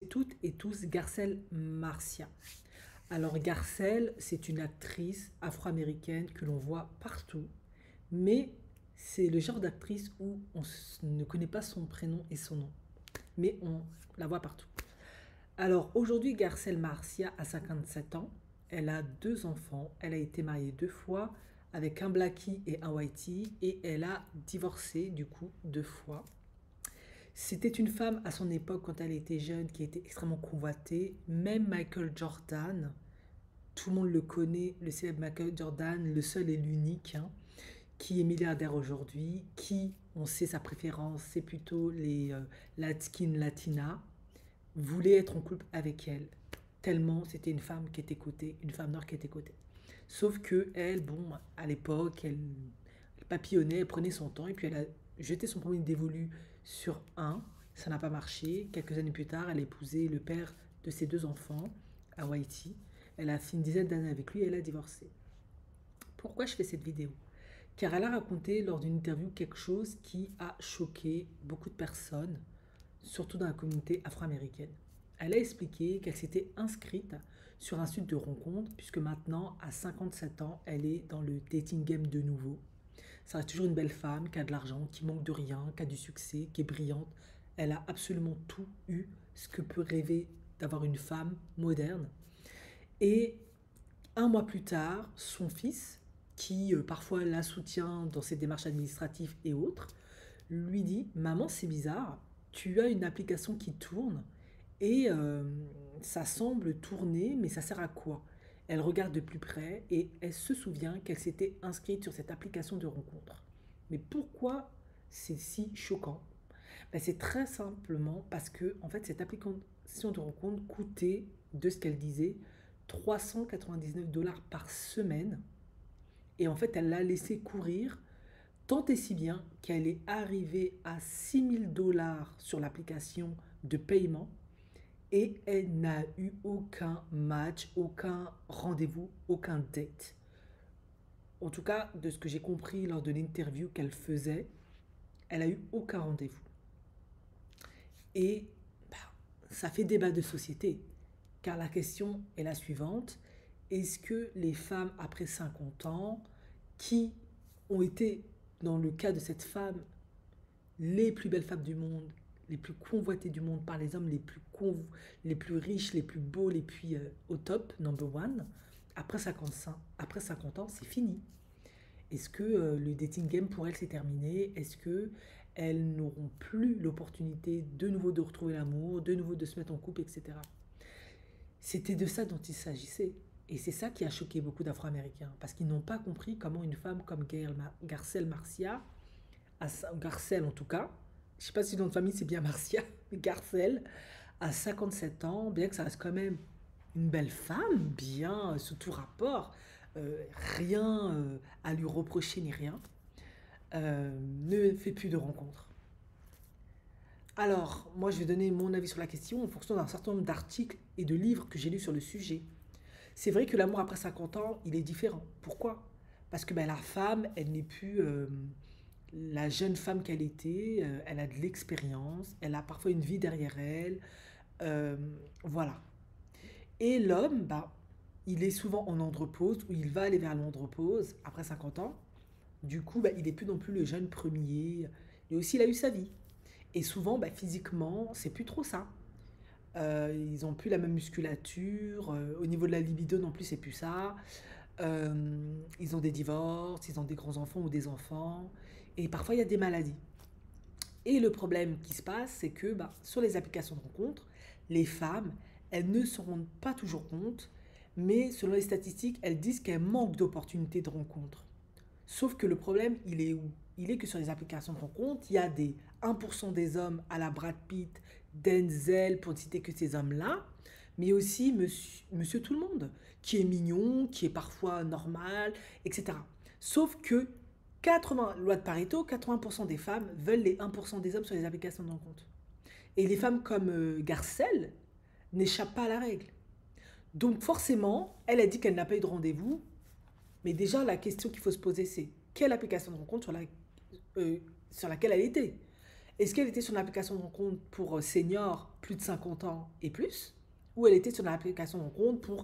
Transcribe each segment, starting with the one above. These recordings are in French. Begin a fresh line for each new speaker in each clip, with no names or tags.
Toutes et tous Garcelle Marcia. Alors Garcelle, c'est une actrice afro-américaine que l'on voit partout, mais c'est le genre d'actrice où ne connaît pas son prénom et son nom, mais on la voit partout. Alors aujourd'hui, Garcelle Marcia a 57 ans, elle a deux enfants, elle a été mariée deux fois avec un blackie et un whitey, et elle a divorcé du coup deux fois. C'était une femme à son époque, quand elle était jeune, qui était extrêmement convoitée. Même Michael Jordan, tout le monde le connaît, le célèbre Michael Jordan, le seul et l'unique, hein, qui est milliardaire aujourd'hui, qui, on sait sa préférence, c'est plutôt les light-skin latinas, voulait être en couple avec elle. Tellement c'était une femme qui était cotée, une femme noire qui était cotée. Sauf que elle, bon, à l'époque, elle papillonnait, elle prenait son temps, et puis elle a jeté son premier dévolu sur un. Ça n'a pas marché. Quelques années plus tard, elle a épousé le père de ses deux enfants à Haïti. Elle a fait une dizaine d'années avec lui et elle a divorcé. Pourquoi je fais cette vidéo? Car elle a raconté lors d'une interview quelque chose qui a choqué beaucoup de personnes, surtout dans la communauté afro-américaine. Elle a expliqué qu'elle s'était inscrite sur un site de rencontre, puisque maintenant, à 57 ans, elle est dans le dating game de nouveau. Ça reste toujours une belle femme qui a de l'argent, qui manque de rien, qui a du succès, qui est brillante. Elle a absolument tout eu, ce que peut rêver d'avoir une femme moderne. Et un mois plus tard, son fils, qui parfois la soutient dans ses démarches administratives et autres, lui dit: Maman, c'est bizarre, tu as une application qui tourne et ça semble tourner, mais ça sert à quoi? Elle regarde de plus près et elle se souvient qu'elle s'était inscrite sur cette application de rencontre. Mais pourquoi c'est si choquant? Ben, c'est très simplement parce que en fait, cette application de rencontre coûtait, de ce qu'elle disait, 399 $ par semaine. Et en fait, elle l'a laissé courir tant et si bien qu'elle est arrivée à 6 000 $ sur l'application de paiement, et elle n'a eu aucun match, aucun rendez-vous, aucun date. En tout cas, de ce que j'ai compris lors de l'interview qu'elle faisait, elle a eu aucun rendez-vous. Et bah, ça fait débat de société, car la question est la suivante: est-ce que les femmes après 50 ans, qui ont été, dans le cas de cette femme, les plus belles femmes du monde, les plus convoitées du monde par les hommes, les plus riches, les plus beaux, les plus au top, number one, après 50 ans, c'est fini. Est-ce que le dating game pour elles c'est terminé? Est-ce que elles n'auront plus l'opportunité de nouveau de retrouver l'amour, de nouveau de se mettre en couple, etc. C'était de ça dont il s'agissait. Et c'est ça qui a choqué beaucoup d'Afro-Américains, parce qu'ils n'ont pas compris comment une femme comme Garcelle Marcia, Garcelle en tout cas, je ne sais pas si le nom de famille c'est bien Marcia, mais Garcelle, à 57 ans, bien que ça reste quand même une belle femme, bien sous tout rapport, rien à lui reprocher ni rien, ne fait plus de rencontres. Alors, moi je vais donner mon avis sur la question en fonction d'un certain nombre d'articles et de livres que j'ai lus sur le sujet. C'est vrai que l'amour après 50 ans, il est différent. Pourquoi? Parce que ben, la femme, elle n'est plus la jeune femme qu'elle était, elle a de l'expérience, elle a parfois une vie derrière elle, euh, voilà. Et l'homme, bah, il est souvent en andropause, ou il va aller vers l'andropause après 50 ans. Du coup, bah, il n'est plus non plus le jeune premier. Et aussi, il a eu sa vie. Et souvent, bah, physiquement, c'est plus trop ça. Ils ont plus la même musculature. Au niveau de la libido non plus, c'est plus ça. Ils ont des divorces, ils ont des grands-enfants ou des enfants. Et parfois, il y a des maladies. Et le problème qui se passe, c'est que bah, sur les applications de rencontres, les femmes, elles ne se rendent pas toujours compte, mais selon les statistiques, elles disent qu'elles manquent d'opportunités de rencontre. Sauf que le problème, il est où? Il est que sur les applications de rencontre, il y a des 1% des hommes à la Brad Pitt, Denzel, pour ne citer que ces hommes-là, mais aussi monsieur tout le monde, qui est mignon, qui est parfois normal, etc. Sauf que 80, loi de Pareto, 80% des femmes veulent les 1% des hommes sur les applications de rencontre. Et les femmes comme Garcelle n'échappent pas à la règle. Donc forcément, elle a dit qu'elle n'a pas eu de rendez-vous, mais déjà la question qu'il faut se poser, c'est quelle application de rencontre sur laquelle elle était? Est-ce qu'elle était sur une application de rencontre pour seniors plus de 50 ans et plus? Ou elle était sur une application de rencontre pour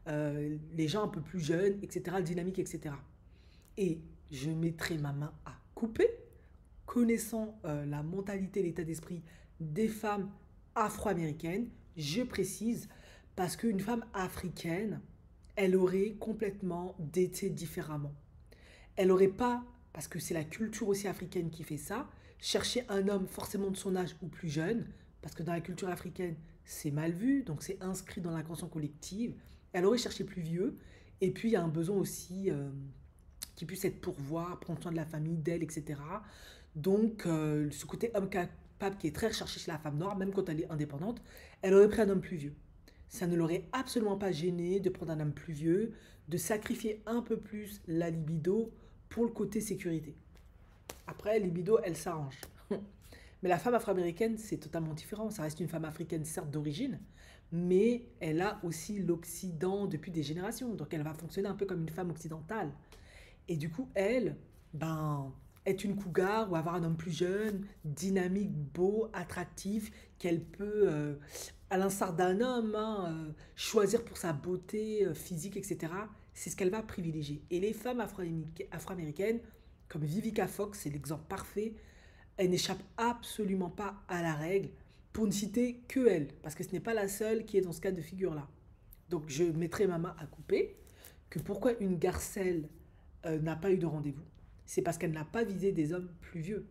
les gens un peu plus jeunes, etc., dynamiques, etc. Et je mettrai ma main à couper, connaissant la mentalité, l'état d'esprit des femmes afro-américaines, je précise, parce qu'une femme africaine, elle aurait complètement daté différemment. Elle n'aurait pas, parce que c'est la culture aussi africaine qui fait ça, cherché un homme forcément de son âge ou plus jeune, parce que dans la culture africaine, c'est mal vu, donc c'est inscrit dans l'inconscient collective. Elle aurait cherché plus vieux, et puis il y a un besoin aussi qui puisse être pourvoir, prendre soin de la famille, d'elle, etc. Donc ce côté homme capable qui est très recherché chez la femme noire, même quand elle est indépendante, elle aurait pris un homme plus vieux. Ça ne l'aurait absolument pas gêné de prendre un homme plus vieux, de sacrifier un peu plus la libido pour le côté sécurité. Après, libido, elle s'arrange. Mais la femme afro-américaine, c'est totalement différent. Ça reste une femme africaine, certes d'origine, mais elle a aussi l'Occident depuis des générations. Donc elle va fonctionner un peu comme une femme occidentale. Et du coup, elle, ben, est une cougar ou avoir un homme plus jeune, dynamique, beau, attractif, qu'elle peut, à l'instar d'un homme, hein, choisir pour sa beauté physique, etc. C'est ce qu'elle va privilégier. Et les femmes afro-américaines, comme Vivica Fox, c'est l'exemple parfait, elle n'échappe absolument pas à la règle, pour ne citer que elle, parce que ce n'est pas la seule qui est dans ce cas de figure-là. Donc je mettrai ma main à couper que pourquoi une garcelle n'a pas eu de rendez-vous, c'est parce qu'elle n'a pas visé des hommes plus vieux.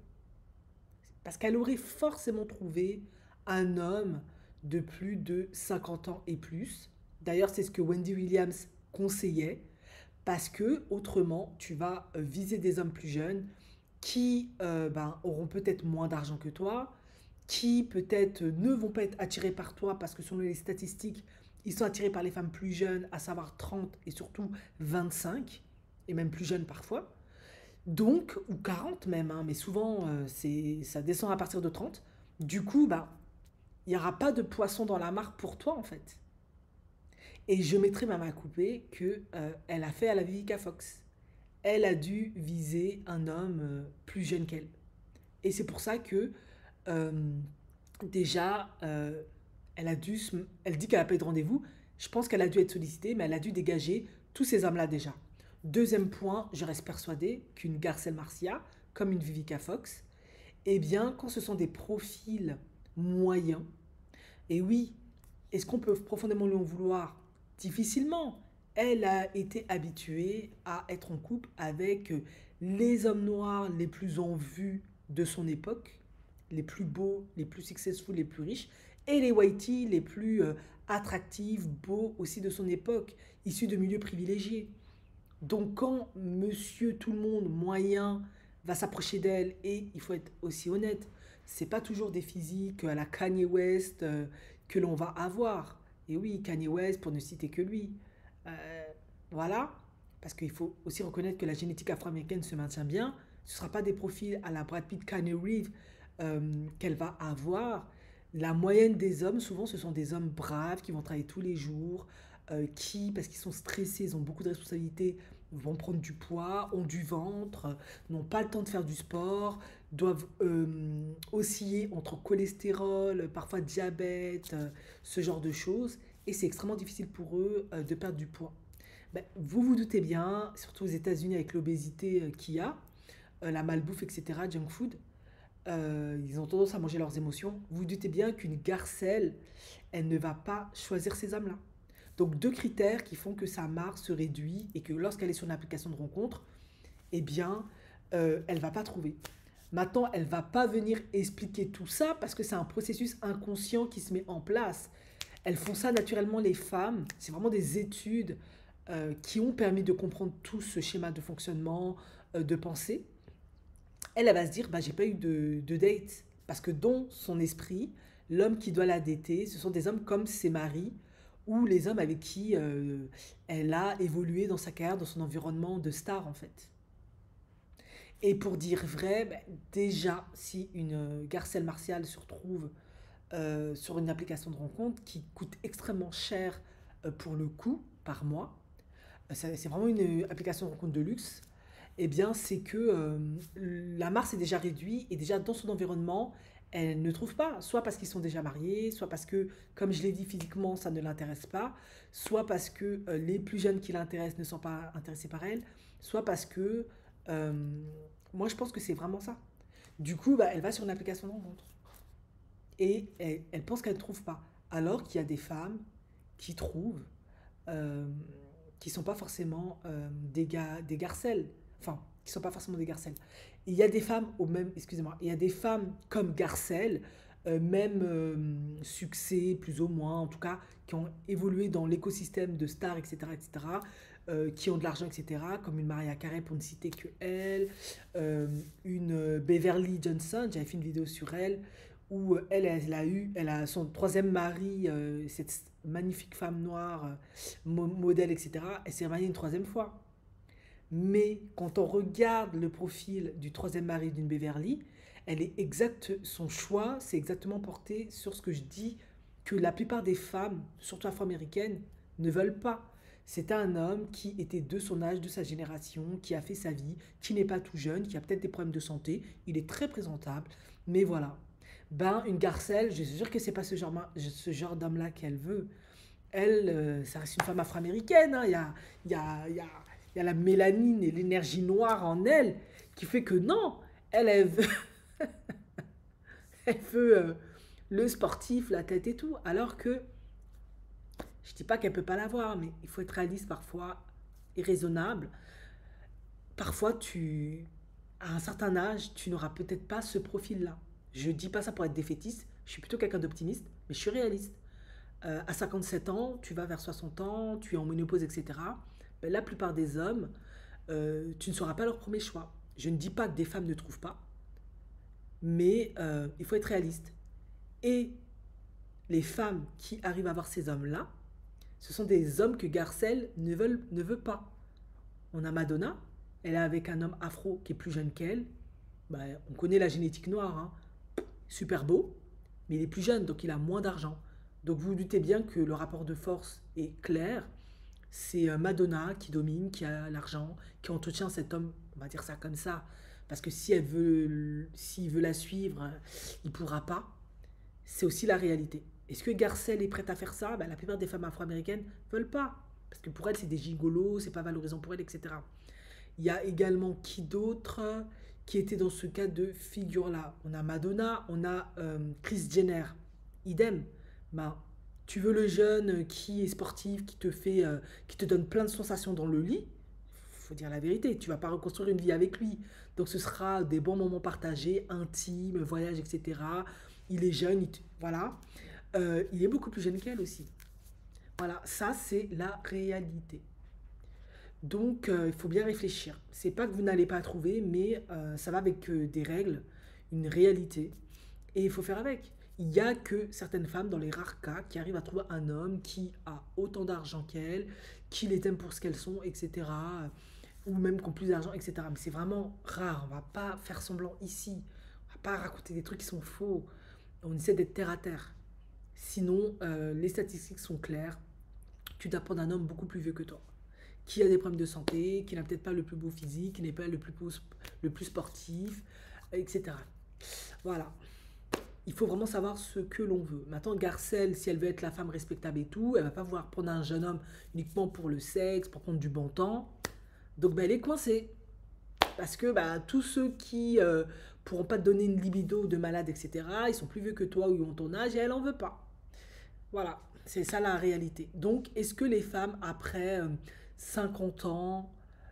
Parce qu'elle aurait forcément trouvé un homme de plus de 50 ans et plus. D'ailleurs, c'est ce que Wendy Williams conseillait, parce que autrement, tu vas viser des hommes plus jeunes qui auront peut-être moins d'argent que toi, qui peut-être ne vont pas être attirés par toi parce que selon les statistiques, ils sont attirés par les femmes plus jeunes, à savoir 30 et surtout 25, et même plus jeunes parfois. Donc, ou 40 même, hein, mais souvent ça descend à partir de 30. Du coup, il n'y aura pas de poisson dans la mare pour toi en fait. Et je mettrai ma main à couper que elle a fait à la Vivica Fox. Elle a dû viser un homme plus jeune qu'elle. Et c'est pour ça que euh, déjà, elle dit qu'elle n'a pas eu de rendez-vous. Je pense qu'elle a dû être sollicitée, mais elle a dû dégager tous ces hommes-là déjà. Deuxième point, je reste persuadée qu'une Garcelle Marcia, comme une Vivica Fox, eh bien, quand ce sont des profils moyens, et oui, est-ce qu'on peut profondément lui en vouloir? Difficilement. Elle a été habituée à être en couple avec les hommes noirs les plus en vue de son époque, les plus beaux, les plus successful, les plus riches, et les whiteys les plus attractifs, beaux aussi de son époque, issus de milieux privilégiés. Donc quand monsieur tout le monde moyen va s'approcher d'elle, et il faut être aussi honnête, c'est pas toujours des physiques à la Kanye West que l'on va avoir. Et oui, Kanye West pour ne citer que lui. Euh, voilà, parce qu'il faut aussi reconnaître que la génétique afro-américaine se maintient bien. Ce ne sera pas des profils à la Brad Pitt, Kanye Reeves qu'elle va avoir. La moyenne des hommes, souvent, ce sont des hommes braves qui vont travailler tous les jours, qui, parce qu'ils sont stressés, ils ont beaucoup de responsabilités, vont prendre du poids, ont du ventre, n'ont pas le temps de faire du sport, doivent osciller entre cholestérol, parfois diabète, ce genre de choses. Et c'est extrêmement difficile pour eux de perdre du poids. Ben, vous vous doutez bien, surtout aux États-Unis avec l'obésité qu'il y a, la malbouffe, etc., junk food, ils ont tendance à manger leurs émotions. Vous vous doutez bien qu'une garcelle, elle ne va pas choisir ces hommes-là. Donc deux critères qui font que sa marge se réduit et que lorsqu'elle est sur une application de rencontre, eh bien, elle va pas trouver. Maintenant, elle va pas venir expliquer tout ça parce que c'est un processus inconscient qui se met en place. Elles font ça naturellement, les femmes. C'est vraiment des études qui ont permis de comprendre tout ce schéma de fonctionnement, de pensée. Elle va se dire, bah, j'ai pas eu de date. Parce que dans son esprit, l'homme qui doit la dater, ce sont des hommes comme ses maris ou les hommes avec qui elle a évolué dans sa carrière, dans son environnement de star en fait. Et pour dire vrai, ben, déjà, si une garcelle martiale se retrouve sur une application de rencontre qui coûte extrêmement cher pour le coût par mois, c'est vraiment une application de rencontre de luxe, eh bien c'est que la marge est déjà réduite et déjà dans son environnement, elle ne trouve pas. Soit parce qu'ils sont déjà mariés, soit parce que, comme je l'ai dit, physiquement, ça ne l'intéresse pas, soit parce que les plus jeunes qui l'intéressent ne sont pas intéressés par elle, soit parce que... euh, moi, je pense que c'est vraiment ça. Du coup, bah, elle va sur une application de rencontre. Et elle pense qu'elle ne trouve pas. Alors qu'il y a des femmes qui trouvent, euh, qui sont pas forcément des garcelles. Enfin, qui sont pas forcément des garcelles. Il y a des femmes au même, excusez-moi, il y a des femmes comme Garcelles, même succès, plus ou moins, en tout cas, qui ont évolué dans l'écosystème de stars, etc., etc., qui ont de l'argent, etc., comme une Mariah Carey pour ne citer que elle, une Beverly Johnson, j'avais fait une vidéo sur elle, où elle a son troisième mari, cette magnifique femme noire, modèle, etc., elle s'est mariée une troisième fois. Mais quand on regarde le profil du troisième mari d'une Beverly, elle est exacte, son choix, c'est exactement porté sur ce que je dis que la plupart des femmes, surtout afro-américaines, ne veulent pas. C'est un homme qui était de son âge, de sa génération, qui a fait sa vie, qui n'est pas tout jeune, qui a peut-être des problèmes de santé. Il est très présentable, mais voilà. Ben, une Garcelle, je suis sûre que c'est pas ce genre d'homme-là qu'elle veut. Elle, ça reste une femme afro-américaine, hein. Il y a la mélanine et l'énergie noire en elle qui fait que non, elle veut, elle veut le sportif, la tête et tout. Alors que, je dis pas qu'elle peut pas l'avoir, mais il faut être réaliste parfois et raisonnable. Parfois, à un certain âge, tu n'auras peut-être pas ce profil-là. Je dis pas ça pour être défaitiste, je suis plutôt quelqu'un d'optimiste, mais je suis réaliste. À 57 ans, tu vas vers 60 ans, tu es en ménopause, etc. Ben, la plupart des hommes, tu ne seras pas leur premier choix. Je ne dis pas que des femmes ne trouvent pas, mais il faut être réaliste. Et les femmes qui arrivent à avoir ces hommes-là, ce sont des hommes que Garcelle ne veut pas. On a Madonna, elle est avec un homme afro qui est plus jeune qu'elle. Ben, on connaît la génétique noire, hein. Super beau, mais il est plus jeune, donc il a moins d'argent. Donc vous vous doutez bien que le rapport de force est clair. C'est Madonna qui domine, qui a l'argent, qui entretient cet homme, on va dire ça comme ça, parce que s'il veut la suivre, il ne pourra pas. C'est aussi la réalité. Est-ce que Garcelle est prête à faire ça? Ben, la plupart des femmes afro-américaines ne veulent pas, parce que pour elles, c'est des gigolos, c'est pas valorisant pour elles, etc. Il y a également qui d'autre qui était dans ce cas de figure-là? On a Madonna, on a Kris Jenner, idem. Ben, tu veux le jeune qui est sportif, qui te donne plein de sensations dans le lit, faut dire la vérité, tu vas pas reconstruire une vie avec lui. Donc ce sera des bons moments partagés, intimes, voyages, etc. Il est jeune, voilà. Il est beaucoup plus jeune qu'elle aussi. Voilà, ça c'est la réalité. Donc, il faut bien réfléchir. C'est pas que vous n'allez pas trouver, mais ça va avec des règles, une réalité. Et il faut faire avec. Il n'y a que certaines femmes, dans les rares cas, qui arrivent à trouver un homme qui a autant d'argent qu'elles, qui les aime pour ce qu'elles sont, etc. Ou même qui ont plus d'argent, etc. Mais c'est vraiment rare. On va pas faire semblant ici. On va pas raconter des trucs qui sont faux. On essaie d'être terre à terre. Sinon, les statistiques sont claires. Tu dois prendre un homme beaucoup plus vieux que toi, qui a des problèmes de santé, qui n'a peut-être pas le plus beau physique, qui n'est pas le plus sportif, etc. Voilà. Il faut vraiment savoir ce que l'on veut. Maintenant, Garcelle, si elle veut être la femme respectable et tout, elle va pas vouloir prendre un jeune homme uniquement pour le sexe, pour prendre du bon temps. Donc, ben, elle est coincée. Parce que bah, tous ceux qui pourront pas te donner une libido de malade, etc., ils sont plus vieux que toi ou ils ont ton âge et elle en veut pas. Voilà, c'est ça la réalité. Donc, est-ce que les femmes, après 50 ans,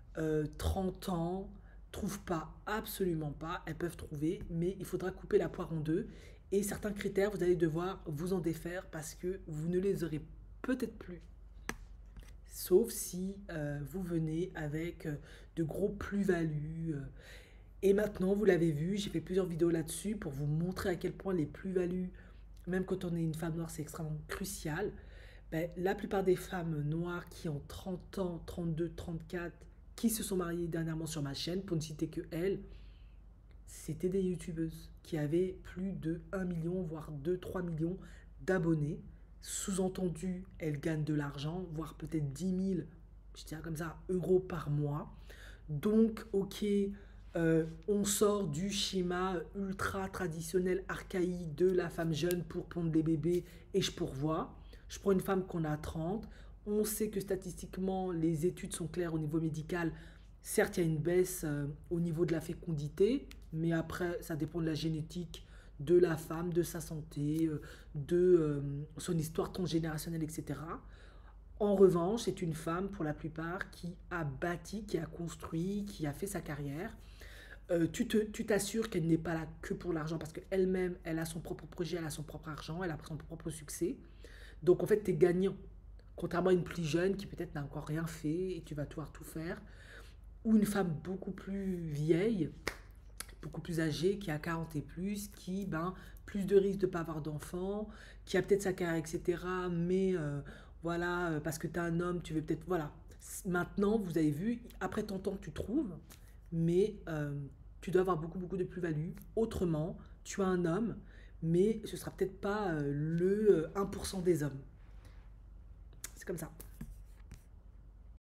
30 ans, trouvent pas? Absolument pas. Elles peuvent trouver, mais il faudra couper la poire en deux. Et certains critères, vous allez devoir vous en défaire parce que vous ne les aurez peut-être plus. Sauf si vous venez avec de gros plus-values. Et maintenant, vous l'avez vu, j'ai fait plusieurs vidéos là-dessus pour vous montrer à quel point les plus-values, même quand on est une femme noire, c'est extrêmement crucial. Ben, la plupart des femmes noires qui ont 30 ans, 32, 34, qui se sont mariées dernièrement sur ma chaîne, pour ne citer que elles, c'était des youtubeuses qui avaient plus de 1 million, voire 2, 3 millions d'abonnés. Sous-entendu, elles gagnent de l'argent, voire peut-être 10 000, je dirais comme ça, euros par mois. Donc, ok, On sort du schéma ultra traditionnel, archaïque de la femme jeune pour pondre des bébés et je pourvois. Je prends une femme qu'on a 30. On sait que statistiquement, les études sont claires au niveau médical. Certes, il y a une baisse au niveau de la fécondité, mais après, ça dépend de la génétique de la femme, de sa santé, de son histoire transgénérationnelle, etc. En revanche, c'est une femme, pour la plupart, qui a bâti, qui a construit, qui a fait sa carrière. Tu t'assures qu'elle n'est pas là que pour l'argent parce qu'elle-même, elle a son propre projet, elle a son propre argent, elle a son propre succès. Donc en fait, tu es gagnant. Contrairement à une plus jeune qui peut-être n'a encore rien fait et tu vas devoir tout faire. Ou une femme beaucoup plus vieille, beaucoup plus âgée, qui a 40 et plus, qui, ben, plus de risques de ne pas avoir d'enfants, qui a peut-être sa carrière, etc. Mais voilà, parce que tu es un homme, tu veux peut-être. Voilà. Maintenant, vous avez vu, après ton temps, tu trouves, mais tu dois avoir beaucoup, beaucoup de plus-value. Autrement, tu as un homme, mais ce sera peut-être pas le 1% des hommes. C'est comme ça.